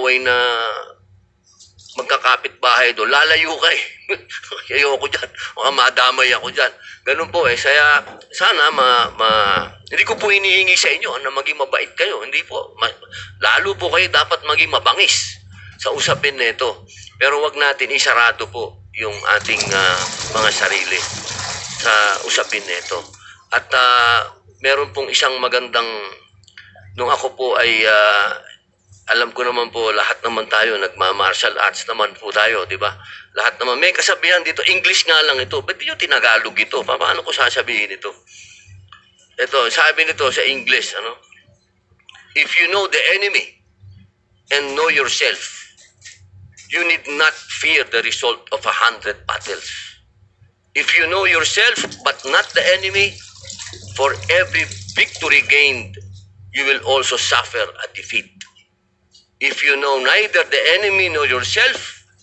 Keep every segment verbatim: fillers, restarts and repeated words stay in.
mag-aaway na magkakapit-bahay doon, lalayo ka eh. Ayoko dyan. Baka madamay ako dyan. Ganun po eh. Saya, sana, ma, ma, hindi ko po hinihingi sa inyo na maging mabait kayo. Hindi po. Ma, lalo po kayo dapat maging mabangis sa usapin nito. Pero wag natin isarado po yung ating uh, mga sarili sa usapin nito. At uh, meron pong isang magandang, nung ako po ay uh, alam ko naman po, lahat naman tayo, nagma-martial arts naman po tayo, di ba? Lahat naman. May kasabihan dito, English nga lang ito. Ba't di nyo tinagalog ito? Paano ko sasabihin ito? Ito, sabi nito sa English, ano? If you know the enemy and know yourself, you need not fear the result of a hundred battles. If you know yourself but not the enemy, for every victory gained, you will also suffer a defeat. If you know neither the enemy nor yourself,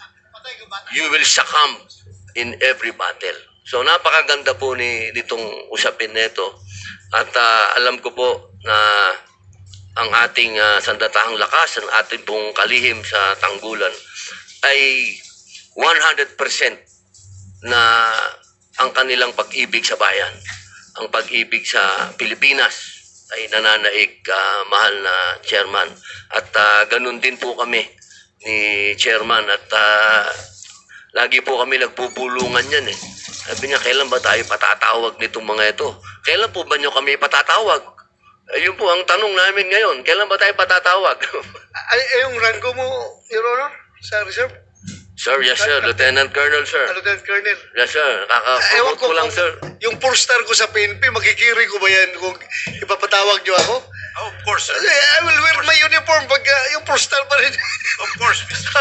you will succumb in every battle. So napakaganda po ni nitong usapin nito. At uh, alam ko po na ang ating uh, sandatahang lakas, ang ating pong kalihim sa tanggulan ay one hundred percent na ang kanilang pag-ibig sa bayan, ang pag-ibig sa Pilipinas ay nananaig, uh, mahal na chairman. At uh, ganun din po kami ni chairman. At uh, lagi po kami nagbubulungan yan eh. Sabi niya, kailan ba tayo patatawag nitong mga ito? Kailan po ba niyo kami patatawag? Ayun po ang tanong namin ngayon. Kailan ba tayo patatawag? Ay, ay, yung rango mo, Your Honor, sa reserve? Sir, yes sir. Lieutenant Colonel, sir. Ah, Lieutenant Colonel. Yes sir. Kaka-promote ko lang, sir. Yung four-star ko sa P N P, magkikiri ko ba yan kung ipapatawag niyo ako? Oh, of course, sir. I will wear my uniform pag uh, yung four-star pa rin. Of course, Mister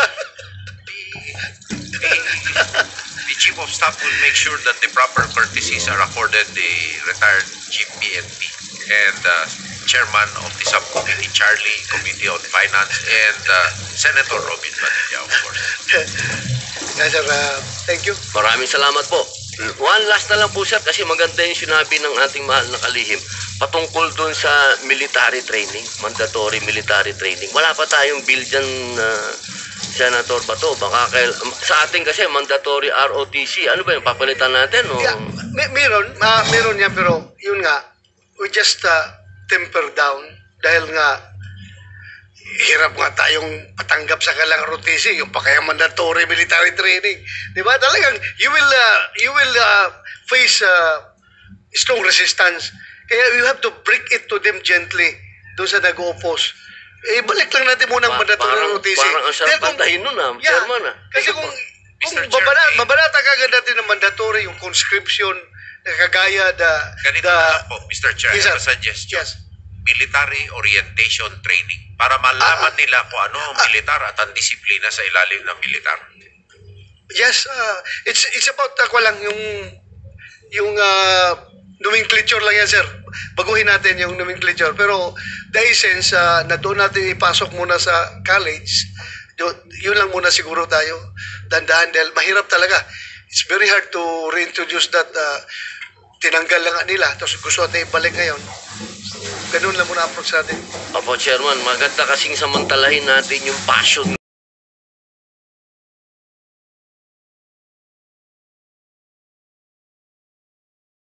the, the, the Chief of Staff will make sure that the proper courtesies are accorded the retired Chief P N P and uh, Chairman of the Subcommittee, Charlie, Committee on Finance, and uh, Senator Robin Padilla, of course. Yes, sir. Uh, thank you. Maraming salamat po. One last na lang po, sir, kasi maganda yung sinabi ng ating mahal na kalihim patungkol dun sa military training, mandatory military training. Wala pa tayong bill dyan, uh, Senator Bato. Baka kail sa ating kasi mandatory R O T C. Ano ba yung papalitan natin? O? Yeah, may, meron, uh, meron yan, pero yun nga, we just uh, temper down dahil nga hirap nga tayong patanggap sa kalang R O T C, yung pa kaya mandatory military training. Di ba? Talagang you will uh, you will uh, face uh, strong resistance. Kaya you have to break it to them gently doon sa nag-oppose. Eh, balik lang natin muna ang Pa mandatory parang, R O T C. Parang ang sarap pantahin nun ah, yeah, chairman ah. Kasi kung, kung babala, babalata kagad natin ng mandatory, yung conscription, na kagaya da... Ganito da, na lang po, Mister Chair, yes, I have a suggestion. Yes. Military orientation training para malaman nila kung ano ang militar at ang disiplina sa ilalim ng militar. Yes, uh, it's it's about uh, lang yung yung uh, nomenclature lang yan, sir. Baguhin natin yung nomenclature. Pero the essence, uh, na doon natin ipasok muna sa college, yun, yun lang muna siguro tayo. Dandahan dahil mahirap talaga. It's very hard to reintroduce that. Uh, tinanggal lang nila, tapos gusto natin ibalik ngayon. Ganun lang muna approach natin. Opo, chairman, maganda kasing samantalahin natin yung passion